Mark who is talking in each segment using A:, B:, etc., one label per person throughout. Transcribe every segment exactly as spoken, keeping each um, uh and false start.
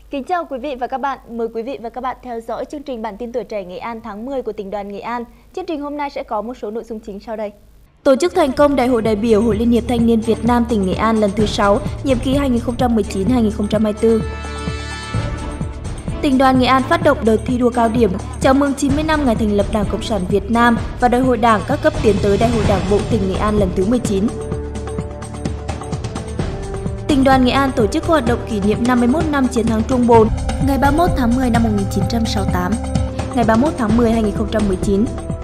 A: Kính chào quý vị và các bạn. Mời quý vị và các bạn theo dõi chương trình Bản tin Tuổi Trẻ Nghệ An tháng mười của Tỉnh đoàn Nghệ An. Chương trình hôm nay sẽ có một số nội dung chính sau đây. Tổ chức thành công Đại hội đại biểu Hội Liên hiệp Thanh niên Việt Nam tỉnh Nghệ An lần thứ sáu, nhiệm kỳ hai nghìn không trăm mười chín đến hai nghìn không trăm hai mươi tư. Tỉnh đoàn Nghệ An phát động đợt thi đua cao điểm chào mừng chín mươi năm ngày thành lập Đảng Cộng sản Việt Nam và Đại hội Đảng các cấp tiến tới Đại hội Đảng bộ tỉnh Nghệ An lần thứ mười chín. Tỉnh đoàn Nghệ An tổ chức hoạt động kỷ niệm năm mươi mốt năm chiến thắng Trung Bồn, ngày ba mươi mốt tháng mười năm một nghìn chín trăm sáu mươi tám, ngày ba mươi mốt tháng mười năm hai nghìn không trăm mười chín.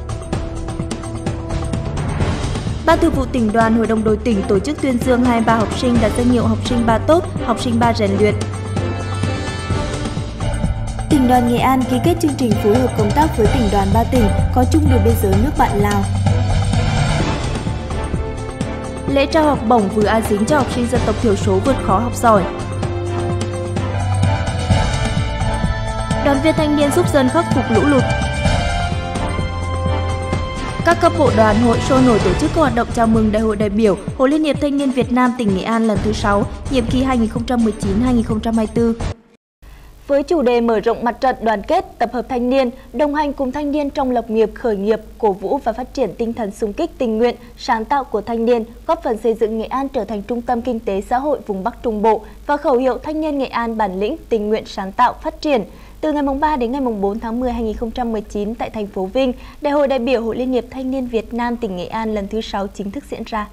A: Ban Thường vụ Tỉnh đoàn, Hội đồng đội tỉnh tổ chức tuyên dương hai mươi ba học sinh đạt danh hiệu học sinh ba tốt, học sinh ba rèn luyện. Tỉnh đoàn Nghệ An ký kết chương trình phối hợp công tác với tỉnh đoàn ba tỉnh có chung đường biên giới nước bạn Lào. Lễ trao học bổng vừa A Dính cho học sinh dân tộc thiểu số vượt khó học giỏi. Đoàn viên thanh niên giúp dân khắc phục lũ lụt. Các cấp bộ đoàn hội sôi nổi tổ chức các hoạt động chào mừng Đại hội đại biểu Hội Liên hiệp Thanh niên Việt Nam tỉnh Nghệ An lần thứ sáu, nhiệm kỳ hai nghìn không trăm mười chín đến hai nghìn không trăm hai mươi tư. Với chủ đề mở rộng mặt trận đoàn kết, tập hợp thanh niên, đồng hành cùng thanh niên trong lập nghiệp, khởi nghiệp, cổ vũ và phát triển tinh thần xung kích tình nguyện, sáng tạo của thanh niên, góp phần xây dựng Nghệ An trở thành trung tâm kinh tế xã hội vùng Bắc Trung Bộ và khẩu hiệu thanh niên Nghệ An bản lĩnh, tình nguyện, sáng tạo, phát triển. Từ ngày ba đến ngày bốn tháng mười năm hai nghìn không trăm mười chín tại thành phố Vinh, Đại hội đại biểu Hội Liên hiệp Thanh niên Việt Nam tỉnh Nghệ An lần thứ sáu chính thức diễn ra.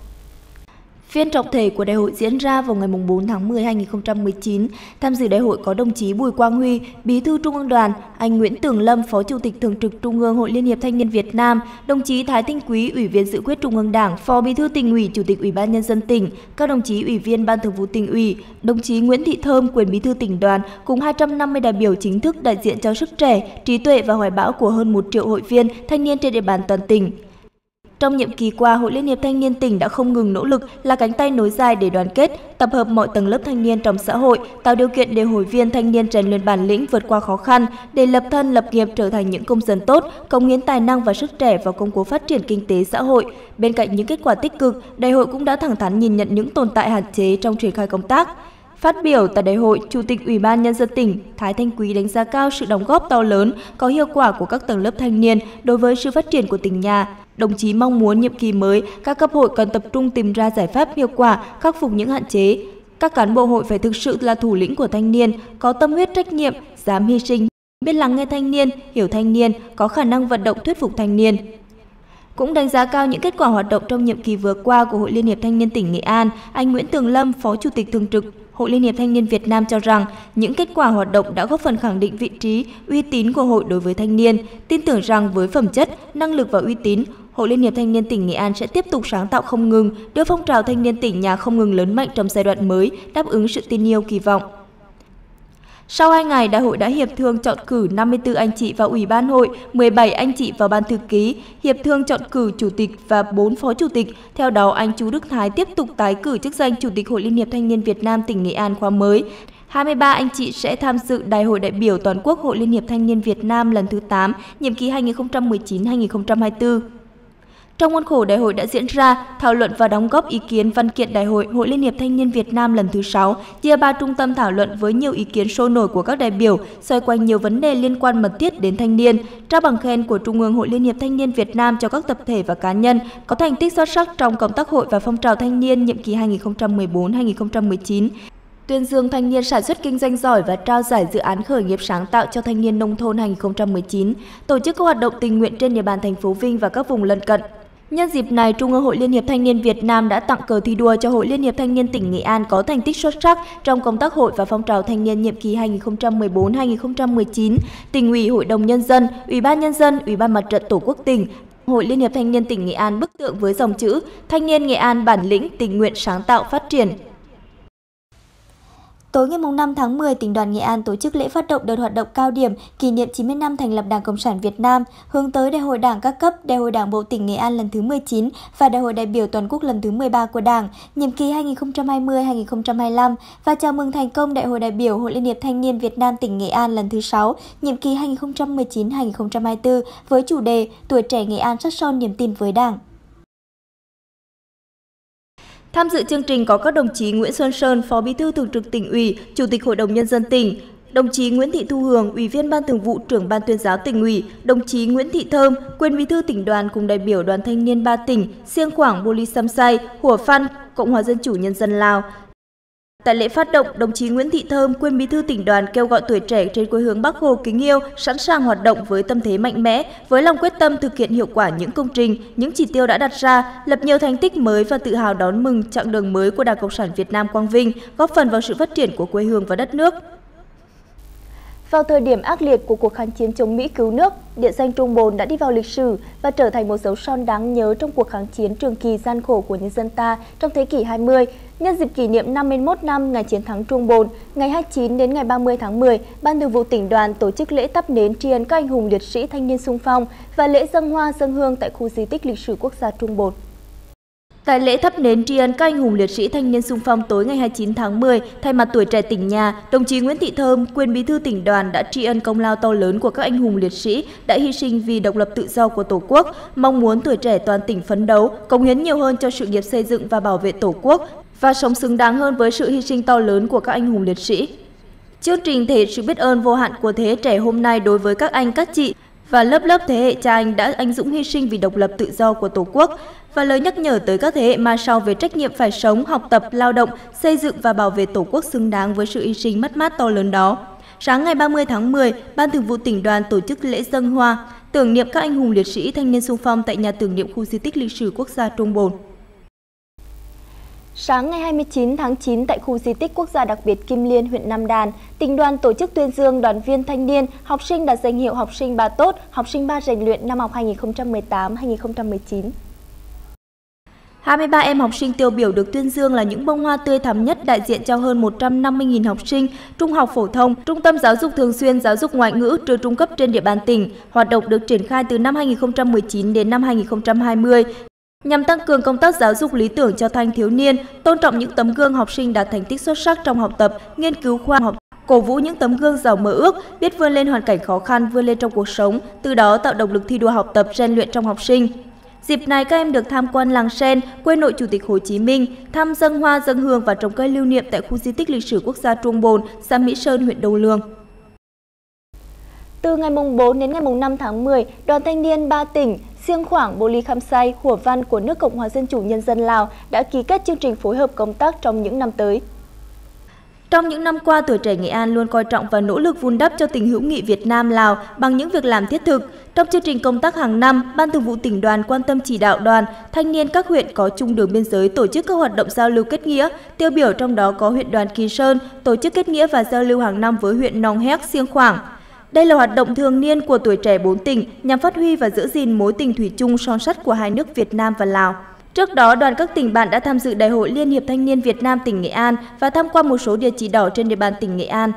A: Phiên trọng thể của đại hội diễn ra vào ngày bốn tháng mười năm hai nghìn không trăm mười chín. Tham dự đại hội có đồng chí Bùi Quang Huy, Bí thư Trung ương Đoàn, anh Nguyễn Tường Lâm, Phó Chủ tịch Thường trực Trung ương Hội Liên hiệp Thanh niên Việt Nam, đồng chí Thái Thanh Quý, Ủy viên Dự khuyết Trung ương Đảng, Phó Bí thư Tỉnh ủy, Chủ tịch Ủy ban nhân dân tỉnh, các đồng chí Ủy viên Ban Thường vụ Tỉnh ủy, đồng chí Nguyễn Thị Thơm, quyền Bí thư Tỉnh đoàn, cùng hai trăm năm mươi đại biểu chính thức đại diện cho sức trẻ, trí tuệ và hoài bão của hơn một triệu hội viên thanh niên trên địa bàn toàn tỉnh. Trong nhiệm kỳ qua, Hội Liên hiệp Thanh niên tỉnh đã không ngừng nỗ lực là cánh tay nối dài để đoàn kết, tập hợp mọi tầng lớp thanh niên trong xã hội, tạo điều kiện để hội viên thanh niên rèn luyện bản lĩnh vượt qua khó khăn, để lập thân lập nghiệp trở thành những công dân tốt, cống hiến tài năng và sức trẻ vào công cuộc phát triển kinh tế xã hội. Bên cạnh những kết quả tích cực, đại hội cũng đã thẳng thắn nhìn nhận những tồn tại hạn chế trong triển khai công tác. Phát biểu tại đại hội, Chủ tịch Ủy ban nhân dân tỉnh Thái Thanh Quý đánh giá cao sự đóng góp to lớn, có hiệu quả của các tầng lớp thanh niên đối với sự phát triển của tỉnh nhà. Đồng chí mong muốn nhiệm kỳ mới, các cấp hội cần tập trung tìm ra giải pháp hiệu quả, khắc phục những hạn chế. Các cán bộ hội phải thực sự là thủ lĩnh của thanh niên, có tâm huyết trách nhiệm, dám hy sinh, biết lắng nghe thanh niên, hiểu thanh niên, có khả năng vận động thuyết phục thanh niên. Cũng đánh giá cao những kết quả hoạt động trong nhiệm kỳ vừa qua của Hội Liên hiệp Thanh niên tỉnh Nghệ An, anh Nguyễn Tường Lâm, Phó Chủ tịch Thường trực Hội Liên hiệp Thanh niên Việt Nam cho rằng những kết quả hoạt động đã góp phần khẳng định vị trí, uy tín của hội đối với thanh niên, tin tưởng rằng với phẩm chất, năng lực và uy tín, Hội Liên hiệp Thanh niên tỉnh Nghệ An sẽ tiếp tục sáng tạo không ngừng, đưa phong trào thanh niên tỉnh nhà không ngừng lớn mạnh trong giai đoạn mới, đáp ứng sự tin yêu kỳ vọng. Sau hai ngày, đại hội đã hiệp thương chọn cử năm mươi tư anh chị vào Ủy ban hội, mười bảy anh chị vào Ban thư ký, hiệp thương chọn cử Chủ tịch và bốn phó Chủ tịch. Theo đó, anh Chu Đức Thái tiếp tục tái cử chức danh Chủ tịch Hội Liên hiệp Thanh niên Việt Nam tỉnh Nghệ An khóa mới. hai mươi ba anh chị sẽ tham dự Đại hội đại biểu toàn quốc Hội Liên hiệp Thanh niên Việt Nam lần thứ tám, nhiệm kỳ hai nghìn không trăm mười chín đến hai nghìn không trăm hai mươi tư. Trong khuôn khổ đại hội đã diễn ra, thảo luận và đóng góp ý kiến văn kiện đại hội Hội Liên hiệp Thanh niên Việt Nam lần thứ sáu, chia ba trung tâm thảo luận với nhiều ý kiến sôi nổi của các đại biểu, xoay quanh nhiều vấn đề liên quan mật thiết đến thanh niên, trao bằng khen của Trung ương Hội Liên hiệp Thanh niên Việt Nam cho các tập thể và cá nhân có thành tích xuất sắc trong công tác hội và phong trào thanh niên nhiệm kỳ hai nghìn không trăm mười bốn đến hai nghìn không trăm mười chín. Tuyên dương thanh niên sản xuất kinh doanh giỏi và trao giải dự án khởi nghiệp sáng tạo cho thanh niên nông thôn hai nghìn không trăm mười chín, tổ chức các hoạt động tình nguyện trên địa bàn thành phố Vinh và các vùng lân cận. Nhân dịp này, Trung ương Hội Liên hiệp Thanh niên Việt Nam đã tặng cờ thi đua cho Hội Liên hiệp Thanh niên tỉnh Nghệ An có thành tích xuất sắc trong công tác hội và phong trào thanh niên nhiệm kỳ hai nghìn không trăm mười bốn đến hai nghìn không trăm mười chín. Tỉnh ủy, Hội đồng nhân dân, Ủy ban nhân dân, Ủy ban Mặt trận Tổ quốc tỉnh, Hội Liên hiệp Thanh niên tỉnh Nghệ An bức tượng với dòng chữ Thanh niên Nghệ An bản lĩnh, tình nguyện, sáng tạo, phát triển. Tối ngày năm tháng mười, tỉnh đoàn Nghệ An tổ chức lễ phát động đợt hoạt động cao điểm kỷ niệm chín mươi năm thành lập Đảng Cộng sản Việt Nam, hướng tới Đại hội Đảng các cấp, Đại hội Đảng bộ tỉnh Nghệ An lần thứ mười chín và Đại hội đại biểu toàn quốc lần thứ mười ba của Đảng, nhiệm kỳ hai nghìn không trăm hai mươi đến hai nghìn không trăm hai mươi lăm và chào mừng thành công Đại hội đại biểu Hội Liên hiệp Thanh niên Việt Nam tỉnh Nghệ An lần thứ sáu, nhiệm kỳ hai nghìn không trăm mười chín đến hai nghìn không trăm hai mươi tư với chủ đề Tuổi trẻ Nghệ An sắt son niềm tin với Đảng. Tham dự chương trình có các đồng chí Nguyễn Xuân Sơn, Phó Bí thư Thường trực Tỉnh ủy, Chủ tịch Hội đồng nhân dân tỉnh, đồng chí Nguyễn Thị Thu Hường, Ủy viên Ban Thường vụ, Trưởng Ban Tuyên giáo Tỉnh ủy, đồng chí Nguyễn Thị Thơm, quyền Bí thư Tỉnh đoàn cùng đại biểu Đoàn Thanh niên ba tỉnh Siêng Khoảng, Bô Ly Sam Say, Hủa Phăn, Cộng hòa Dân chủ Nhân dân Lào. Tại lễ phát động, đồng chí Nguyễn Thị Thơm, quyền Bí thư Tỉnh đoàn kêu gọi tuổi trẻ trên quê hương Bác Hồ kính yêu sẵn sàng hoạt động với tâm thế mạnh mẽ, với lòng quyết tâm thực hiện hiệu quả những công trình, những chỉ tiêu đã đặt ra, lập nhiều thành tích mới và tự hào đón mừng chặng đường mới của Đảng Cộng sản Việt Nam quang vinh, góp phần vào sự phát triển của quê hương và đất nước. Vào thời điểm ác liệt của cuộc kháng chiến chống Mỹ cứu nước, địa danh Trung Bồn đã đi vào lịch sử và trở thành một dấu son đáng nhớ trong cuộc kháng chiến trường kỳ gian khổ của nhân dân ta trong thế kỷ hai mươi. Nhân dịp kỷ niệm năm mươi mốt năm ngày chiến thắng Trung Bồn, ngày hai mươi chín đến ngày ba mươi tháng mười, Ban Thường vụ Tỉnh đoàn tổ chức lễ thắp nến tri ân các anh hùng liệt sĩ thanh niên xung phong và lễ dâng hoa dâng hương tại khu di tích lịch sử quốc gia Trung Bồn. Tại lễ thắp nến tri ân các anh hùng liệt sĩ thanh niên xung phong tối ngày hai mươi chín tháng mười, thay mặt tuổi trẻ tỉnh nhà, đồng chí Nguyễn Thị Thơm, quyền Bí thư Tỉnh đoàn đã tri ân công lao to lớn của các anh hùng liệt sĩ đã hy sinh vì độc lập tự do của Tổ quốc, mong muốn tuổi trẻ toàn tỉnh phấn đấu, cống hiến nhiều hơn cho sự nghiệp xây dựng và bảo vệ Tổ quốc và sống xứng đáng hơn với sự hy sinh to lớn của các anh hùng liệt sĩ. Chương trình thể hiện sự biết ơn vô hạn của thế hệ trẻ hôm nay đối với các anh, các chị và lớp lớp thế hệ cha anh đã anh dũng hy sinh vì độc lập tự do của Tổ quốc, và lời nhắc nhở tới các thế hệ mai sau về trách nhiệm phải sống, học tập, lao động, xây dựng và bảo vệ Tổ quốc xứng đáng với sự hy sinh mất mát to lớn đó. Sáng ngày ba mươi tháng mười, Ban Thường vụ Tỉnh đoàn tổ chức lễ dâng hoa, tưởng niệm các anh hùng liệt sĩ thanh niên xung phong tại nhà tưởng niệm khu di tích lịch sử quốc gia Trung Bồn. Sáng ngày hai mươi chín tháng chín tại khu di tích quốc gia đặc biệt Kim Liên, huyện Nam Đàn, Tỉnh đoàn tổ chức tuyên dương đoàn viên thanh niên, học sinh đạt danh hiệu học sinh ba tốt, học sinh ba rèn luyện năm học hai nghìn không trăm mười tám hai nghìn không trăm mười chín. hai mươi ba em học sinh tiêu biểu được tuyên dương là những bông hoa tươi thắm nhất đại diện cho hơn một trăm năm mươi nghìn học sinh trung học phổ thông, trung tâm giáo dục thường xuyên, giáo dục ngoại ngữ, trường trung cấp trên địa bàn tỉnh. Hoạt động được triển khai từ năm hai nghìn không trăm mười chín đến năm hai nghìn không trăm hai mươi. Nhằm tăng cường công tác giáo dục lý tưởng cho thanh thiếu niên, tôn trọng những tấm gương học sinh đạt thành tích xuất sắc trong học tập, nghiên cứu khoa học, cổ vũ những tấm gương giàu mơ ước, biết vươn lên hoàn cảnh khó khăn, vươn lên trong cuộc sống, từ đó tạo động lực thi đua học tập, rèn luyện trong học sinh. Dịp này các em được tham quan làng Sen, quê nội Chủ tịch Hồ Chí Minh, thăm dâng hoa dâng hương và trồng cây lưu niệm tại khu di tích lịch sử quốc gia Trung Bồn, xã Mỹ Sơn, huyện Đô Lương. Từ ngày bốn đến ngày năm tháng mười, Đoàn Thanh niên ba tỉnh Siêng Khoảng, Bô Ly Khăm Say, Hủa Phăn của nước Cộng hòa Dân chủ Nhân dân Lào đã ký kết chương trình phối hợp công tác trong những năm tới. Trong những năm qua, tuổi trẻ Nghệ An luôn coi trọng và nỗ lực vun đắp cho tình hữu nghị Việt Nam-Lào bằng những việc làm thiết thực. Trong chương trình công tác hàng năm, Ban Thường vụ Tỉnh đoàn quan tâm chỉ đạo đoàn, thanh niên các huyện có chung đường biên giới tổ chức các hoạt động giao lưu kết nghĩa. Tiêu biểu trong đó có huyện Đoàn Kỳ Sơn tổ chức kết nghĩa và giao lưu hàng năm với huyện Nong Héc, Siêng Khoảng. Đây là hoạt động thường niên của tuổi trẻ bốn tỉnh nhằm phát huy và giữ gìn mối tình thủy chung son sắt của hai nước Việt Nam và Lào. Trước đó, đoàn các tỉnh bạn đã tham dự Đại hội Liên hiệp Thanh niên Việt Nam tỉnh Nghệ An và tham quan một số địa chỉ đỏ trên địa bàn tỉnh Nghệ An.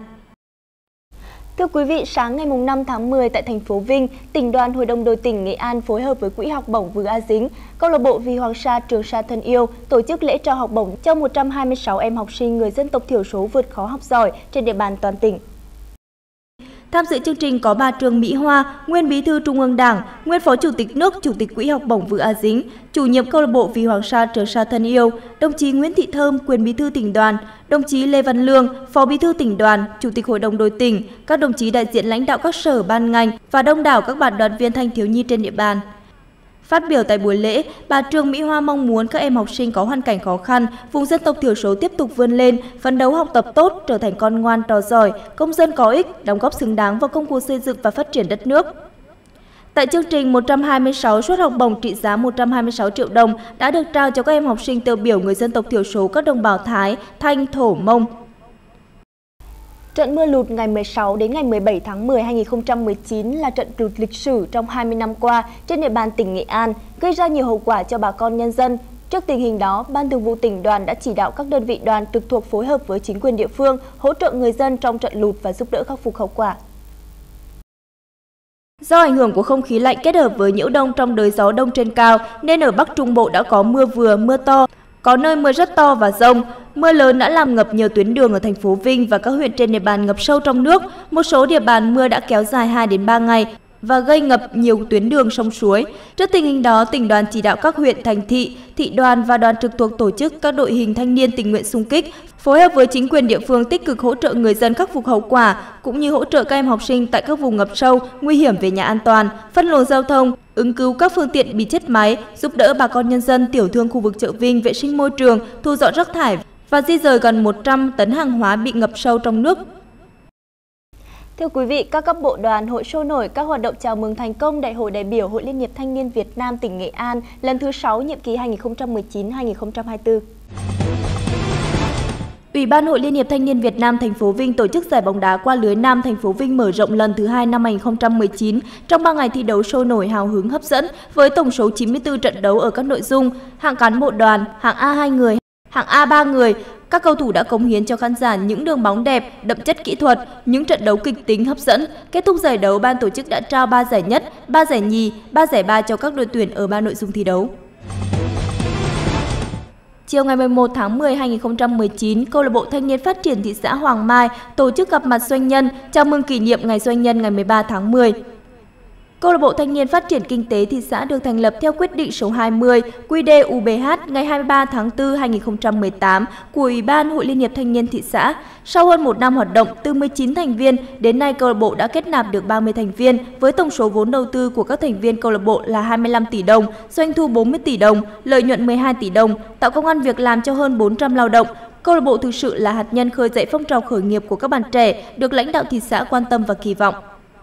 A: Thưa quý vị, sáng ngày năm tháng mười tại thành phố Vinh, Tỉnh đoàn Hội đồng đội tỉnh Nghệ An phối hợp với Quỹ học bổng Vừa A Dính, câu lạc bộ Vì Hoàng Sa Trường Sa thân yêu tổ chức lễ trao học bổng cho một trăm hai mươi sáu em học sinh người dân tộc thiểu số vượt khó học giỏi trên địa bàn toàn tỉnh. Tham dự chương trình có bà Trương Mỹ Hoa, nguyên Bí thư Trung ương Đảng, nguyên Phó Chủ tịch nước, Chủ tịch Quỹ học bổng Vừa A Dính, chủ nhiệm câu lạc bộ Vì Hoàng Sa Trường Sa thân yêu, đồng chí Nguyễn Thị Thơm, quyền Bí thư Tỉnh đoàn, đồng chí Lê Văn Lương, Phó Bí thư Tỉnh đoàn, Chủ tịch Hội đồng đội tỉnh, các đồng chí đại diện lãnh đạo các sở ban ngành và đông đảo các bạn đoàn viên thanh thiếu nhi trên địa bàn. Phát biểu tại buổi lễ, bà Trương Mỹ Hoa mong muốn các em học sinh có hoàn cảnh khó khăn, vùng dân tộc thiểu số tiếp tục vươn lên, phấn đấu học tập tốt, trở thành con ngoan trò giỏi, công dân có ích, đóng góp xứng đáng vào công cuộc xây dựng và phát triển đất nước. Tại chương trình, một trăm hai mươi sáu suất học bổng trị giá một trăm hai mươi sáu triệu đồng đã được trao cho các em học sinh tiêu biểu người dân tộc thiểu số các đồng bào Thái, Thanh, Thổ, Mông. Trận mưa lụt ngày mười sáu đến ngày mười bảy tháng mười năm hai nghìn không trăm mười chín là trận lụt lịch sử trong hai mươi năm qua trên địa bàn tỉnh Nghệ An, gây ra nhiều hậu quả cho bà con nhân dân. Trước tình hình đó, Ban Thường vụ Tỉnh đoàn đã chỉ đạo các đơn vị đoàn trực thuộc phối hợp với chính quyền địa phương hỗ trợ người dân trong trận lụt và giúp đỡ khắc phục hậu quả. Do ảnh hưởng của không khí lạnh kết hợp với nhiễu đông trong đới gió đông trên cao nên ở Bắc Trung Bộ đã có mưa vừa, mưa to, có nơi mưa rất to và dông. Mưa lớn đã làm ngập nhiều tuyến đường ở thành phố Vinh và các huyện trên địa bàn ngập sâu trong nước. Một số địa bàn mưa đã kéo dài hai đến ba ngày và gây ngập nhiều tuyến đường sông suối. Trước tình hình đó, tỉnh đoàn chỉ đạo các huyện, thành thị, thị đoàn và đoàn trực thuộc tổ chức các đội hình thanh niên tình nguyện xung kích, phối hợp với chính quyền địa phương tích cực hỗ trợ người dân khắc phục hậu quả, cũng như hỗ trợ các em học sinh tại các vùng ngập sâu, nguy hiểm về nhà an toàn, phân luồng giao thông, ứng cứu các phương tiện bị chết máy, giúp đỡ bà con nhân dân tiểu thương khu vực chợ Vinh vệ sinh môi trường, thu dọn rác thải và di rời gần một trăm tấn hàng hóa bị ngập sâu trong nước. Thưa quý vị, các cấp bộ đoàn, hội sôi nổi các hoạt động chào mừng thành công Đại hội đại biểu Hội Liên hiệp Thanh niên Việt Nam tỉnh Nghệ An lần thứ sáu nhiệm kỳ hai nghìn không trăm mười chín đến hai nghìn không trăm hai mươi tư. Ủy ban Hội Liên hiệp Thanh niên Việt Nam thành phố Vinh tổ chức giải bóng đá qua lưới nam thành phố Vinh mở rộng lần thứ hai năm hai nghìn không trăm mười chín trong ba ngày thi đấu sôi nổi, hào hứng, hấp dẫn với tổng số chín mươi tư trận đấu ở các nội dung hạng cán bộ đoàn, hạng A hai người, hạng A ba người. Các cầu thủ đã cống hiến cho khán giả những đường bóng đẹp, đậm chất kỹ thuật, những trận đấu kịch tính hấp dẫn. Kết thúc giải đấu, ban tổ chức đã trao ba giải nhất, ba giải nhì, ba giải ba cho các đội tuyển ở ba nội dung thi đấu. Chiều ngày mười một tháng mười năm hai nghìn không trăm mười chín, Câu lạc bộ Thanh niên Phát triển thị xã Hoàng Mai tổ chức gặp mặt doanh nhân chào mừng kỷ niệm Ngày Doanh nhân ngày mười ba tháng mười. Câu lạc bộ Thanh niên Phát triển Kinh tế thị xã được thành lập theo quyết định số hai mươi Q D U B H ngày hai mươi ba tháng tư năm hai nghìn không trăm mười tám của Ủy ban Hội Liên hiệp Thanh niên thị xã. Sau hơn một năm hoạt động, từ mười chín thành viên, đến nay câu lạc bộ đã kết nạp được ba mươi thành viên với tổng số vốn đầu tư của các thành viên câu lạc bộ là hai mươi lăm tỷ đồng, doanh thu bốn mươi tỷ đồng, lợi nhuận mười hai tỷ đồng, tạo công ăn việc làm cho hơn bốn trăm lao động. Câu lạc bộ thực sự là hạt nhân khơi dậy phong trào khởi nghiệp của các bạn trẻ, được lãnh đạo thị xã quan tâm và kỳ vọng.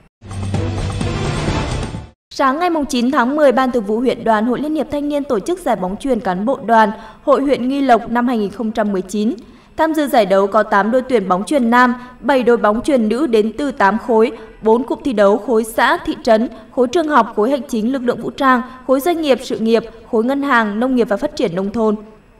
A: Sáng ngày chín tháng mười, Ban Thường vụ huyện đoàn Hội Liên hiệp Thanh niên tổ chức giải bóng chuyền cán bộ đoàn Hội huyện Nghi Lộc năm hai nghìn không trăm mười chín. Tham dự giải đấu có tám đội tuyển bóng chuyền nam, bảy đội bóng chuyền nữ đến từ tám khối, bốn cụm thi đấu khối xã, thị trấn, khối trường học, khối hành chính, lực lượng vũ trang, khối doanh nghiệp, sự nghiệp, khối ngân hàng, nông nghiệp và phát triển nông thôn.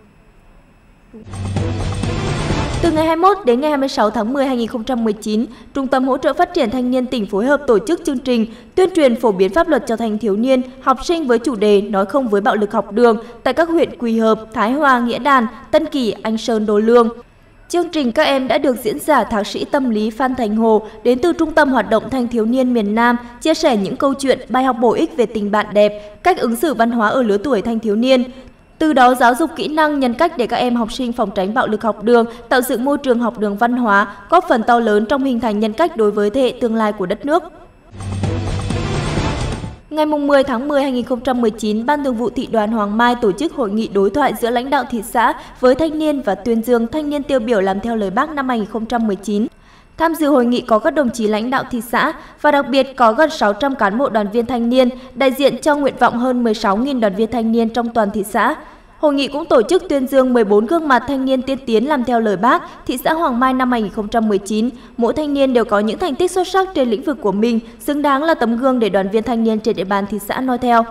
A: Từ ngày hai mươi mốt đến ngày hai mươi sáu tháng mười năm hai nghìn không trăm mười chín, Trung tâm Hỗ trợ Phát triển Thanh niên tỉnh phối hợp tổ chức chương trình tuyên truyền phổ biến pháp luật cho thanh thiếu niên, học sinh với chủ đề nói không với bạo lực học đường tại các huyện Quỳ Hợp, Thái Hòa, Nghĩa Đàn, Tân Kỳ, Anh Sơn, Đô Lương. Chương trình các em đã được diễn giả thạc sĩ tâm lý Phan Thành Hồ đến từ Trung tâm Hoạt động Thanh thiếu niên miền Nam chia sẻ những câu chuyện, bài học bổ ích về tình bạn đẹp, cách ứng xử văn hóa ở lứa tuổi thanh thiếu niên. Từ đó giáo dục kỹ năng, nhân cách để các em học sinh phòng tránh bạo lực học đường, tạo dựng môi trường học đường văn hóa, góp phần to lớn trong hình thành nhân cách đối với thế hệ tương lai của đất nước. Ngày mười tháng mười năm hai nghìn không trăm mười chín, Ban Thường vụ Thị đoàn Hoàng Mai tổ chức hội nghị đối thoại giữa lãnh đạo thị xã với thanh niên và tuyên dương thanh niên tiêu biểu làm theo lời Bác năm hai nghìn không trăm mười chín. Tham dự hội nghị có các đồng chí lãnh đạo thị xã và đặc biệt có gần sáu trăm cán bộ đoàn viên thanh niên, đại diện cho nguyện vọng hơn mười sáu nghìn đoàn viên thanh niên trong toàn thị xã. Hội nghị cũng tổ chức tuyên dương mười bốn gương mặt thanh niên tiên tiến làm theo lời Bác, thị xã Hoàng Mai năm hai nghìn không trăm mười chín. Mỗi thanh niên đều có những thành tích xuất sắc trên lĩnh vực của mình, xứng đáng là tấm gương để đoàn viên thanh niên trên địa bàn thị xã noi theo.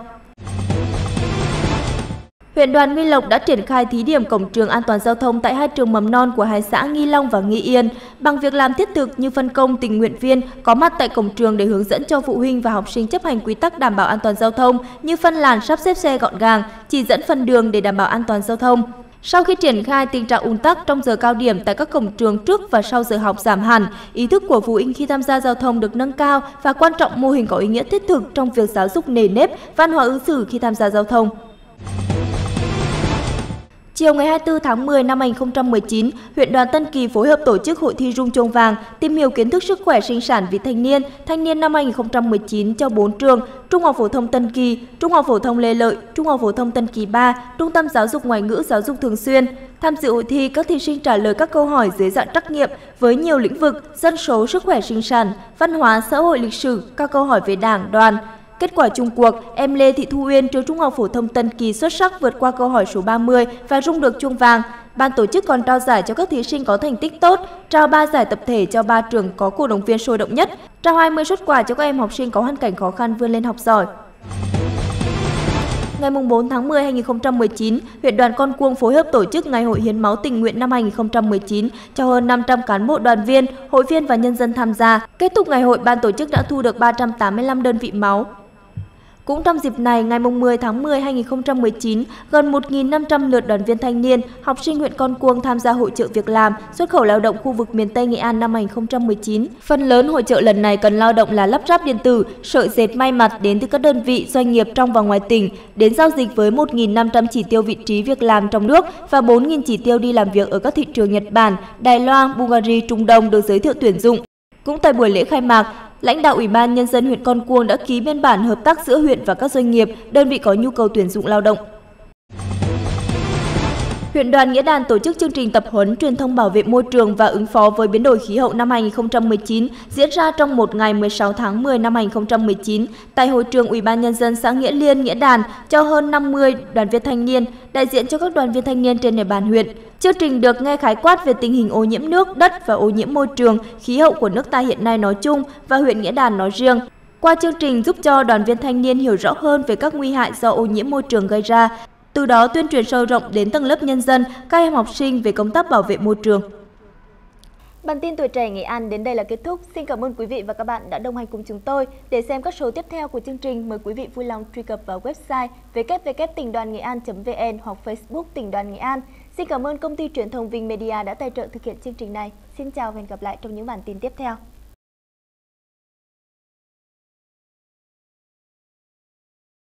A: Huyện đoàn Nghi Lộc đã triển khai thí điểm cổng trường an toàn giao thông tại hai trường mầm non của hai xã Nghi Long và Nghi Yên bằng việc làm thiết thực như phân công tình nguyện viên có mặt tại cổng trường để hướng dẫn cho phụ huynh và học sinh chấp hành quy tắc đảm bảo an toàn giao thông như phân làn, sắp xếp xe gọn gàng, chỉ dẫn phần đường để đảm bảo an toàn giao thông. Sau khi triển khai, tình trạng ùn tắc trong giờ cao điểm tại các cổng trường trước và sau giờ học giảm hẳn, ý thức của phụ huynh khi tham gia giao thông được nâng cao và quan trọng mô hình có ý nghĩa thiết thực trong việc giáo dục nề nếp, văn hóa ứng xử khi tham gia giao thông. Chiều ngày hai mươi tư tháng mười năm hai nghìn không trăm mười chín, huyện đoàn Tân Kỳ phối hợp tổ chức hội thi rung chuông vàng tìm hiểu kiến thức sức khỏe sinh sản vị thanh niên, thanh niên năm hai nghìn không trăm mười chín cho bốn trường: Trung học phổ thông Tân Kỳ, Trung học phổ thông Lê Lợi, Trung học phổ thông Tân Kỳ ba, Trung tâm giáo dục ngoại ngữ giáo dục thường xuyên. Tham dự hội thi, các thí sinh trả lời các câu hỏi dưới dạng trắc nghiệm với nhiều lĩnh vực: dân số, sức khỏe sinh sản, văn hóa, xã hội, lịch sử, các câu hỏi về Đảng, đoàn. Kết quả chung cuộc, em Lê Thị Thu Uyên trường Trung học phổ thông Tân Kỳ xuất sắc vượt qua câu hỏi số ba mươi và rung được chuông vàng. Ban tổ chức còn trao giải cho các thí sinh có thành tích tốt, trao ba giải tập thể cho ba trường có cổ động viên sôi động nhất, trao hai mươi suất quà cho các em học sinh có hoàn cảnh khó khăn vươn lên học giỏi. Ngày bốn tháng mười năm hai nghìn không trăm mười chín, huyện đoàn Con Cuông phối hợp tổ chức Ngày hội hiến máu tình nguyện năm hai nghìn không trăm mười chín cho hơn năm trăm cán bộ đoàn viên, hội viên và nhân dân tham gia. Kết thúc ngày hội, ban tổ chức đã thu được ba trăm tám mươi lăm đơn vị máu. Cũng trong dịp này, ngày mười tháng mười năm hai nghìn không trăm mười chín, gần một nghìn năm trăm lượt đoàn viên thanh niên, học sinh huyện Con Cuông tham gia hội chợ việc làm, xuất khẩu lao động khu vực miền Tây Nghệ An năm hai nghìn không trăm mười chín. Phần lớn hội chợ lần này cần lao động là lắp ráp điện tử, sợi dệt may mặc đến từ các đơn vị, doanh nghiệp trong và ngoài tỉnh, đến giao dịch với một nghìn năm trăm chỉ tiêu vị trí việc làm trong nước và bốn nghìn chỉ tiêu đi làm việc ở các thị trường Nhật Bản, Đài Loan, Bulgaria, Trung Đông được giới thiệu tuyển dụng. Cũng tại buổi lễ khai mạc, lãnh đạo Ủy ban Nhân dân huyện Con Cuông đã ký biên bản hợp tác giữa huyện và các doanh nghiệp, đơn vị có nhu cầu tuyển dụng lao động. Huyện đoàn Nghĩa Đàn tổ chức chương trình tập huấn truyền thông bảo vệ môi trường và ứng phó với biến đổi khí hậu năm hai nghìn không trăm mười chín diễn ra trong một ngày mười sáu tháng mười năm hai nghìn không trăm mười chín tại hội trường Ủy ban Nhân dân xã Nghĩa Liên, Nghĩa Đàn cho hơn năm mươi đoàn viên thanh niên, đại diện cho các đoàn viên thanh niên trên địa bàn huyện. Chương trình được nghe khái quát về tình hình ô nhiễm nước, đất và ô nhiễm môi trường, khí hậu của nước ta hiện nay nói chung và huyện Nghĩa Đàn nói riêng. Qua chương trình giúp cho đoàn viên thanh niên hiểu rõ hơn về các nguy hại do ô nhiễm môi trường gây ra, từ đó tuyên truyền sâu rộng đến tầng lớp nhân dân, các em học sinh về công tác bảo vệ môi trường. Bản tin Tuổi Trẻ Nghệ An đến đây là kết thúc. Xin cảm ơn quý vị và các bạn đã đồng hành cùng chúng tôi. Để xem các số tiếp theo của chương trình, mời quý vị vui lòng truy cập vào website w w w chấm tỉnh đoàn nghệ an chấm v n hoặc Facebook Tỉnh đoàn Nghệ An. Xin cảm ơn công ty truyền thông Vinh Media đã tài trợ thực hiện chương trình này. Xin chào và hẹn gặp lại trong những bản tin tiếp theo.